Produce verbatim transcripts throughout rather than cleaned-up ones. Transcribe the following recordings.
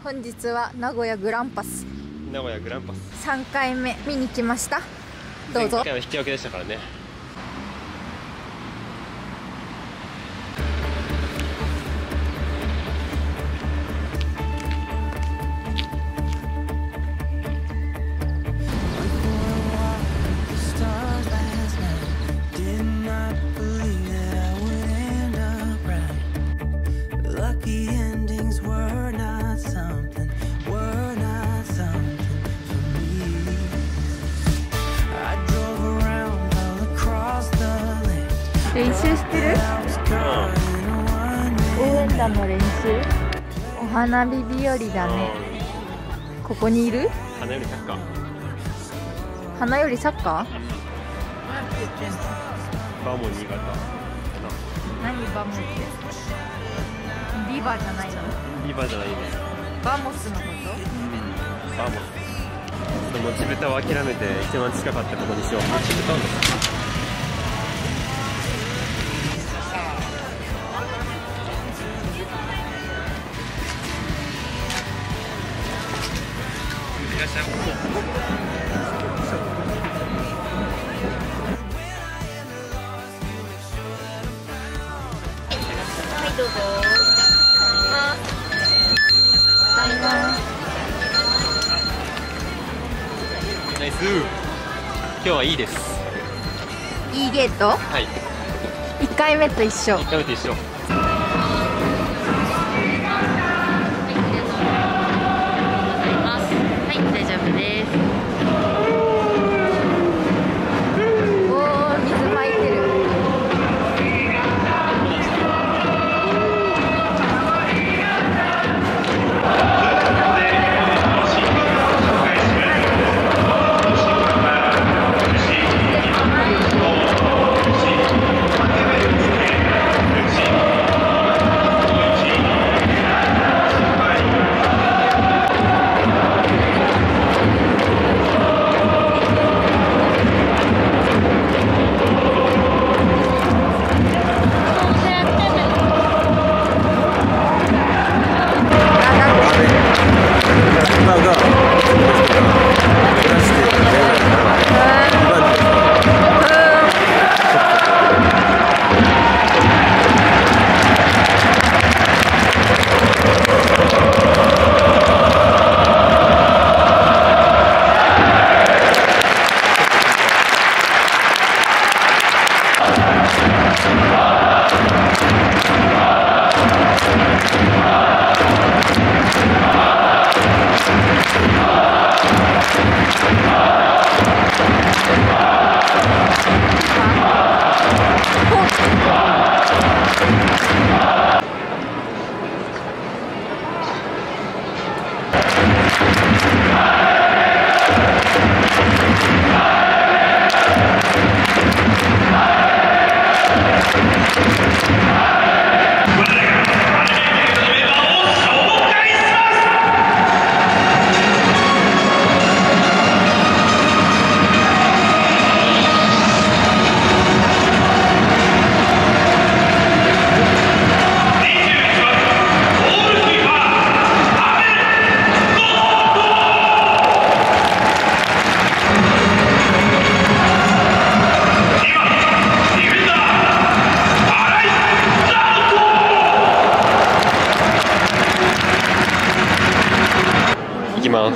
本日は名古屋グランパス名古屋グランパスさんかいめ見に来ました。どうぞ。 前回は引き分けでしたからね。 練習してる？応援団の練習？お花見日和だね。ここにいる？ 花よりサッカー。 花よりサッカー？ バモ新潟。 何バモって？ビバじゃないの？ ビバじゃないね。 バモスのこと？ バモス。でも地豚を諦めて一番近かったことにしよう。地豚の。 はい、どうぞ。 ナイス。今日はいいです。 いいゲート？ はい。 いっかいめと一緒。 いっかいめと一緒。行きます。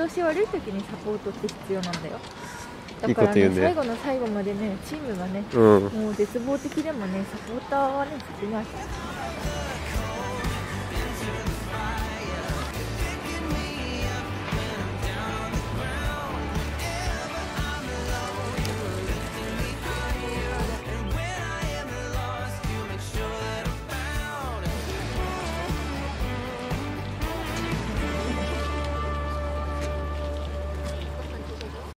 調子悪い時にサポートって必要なんだよ。 いいだからね、 こと言うね。 最後の最後までね、チームがね、 うん。 もう絶望的でもね、サポーターはね、少ない。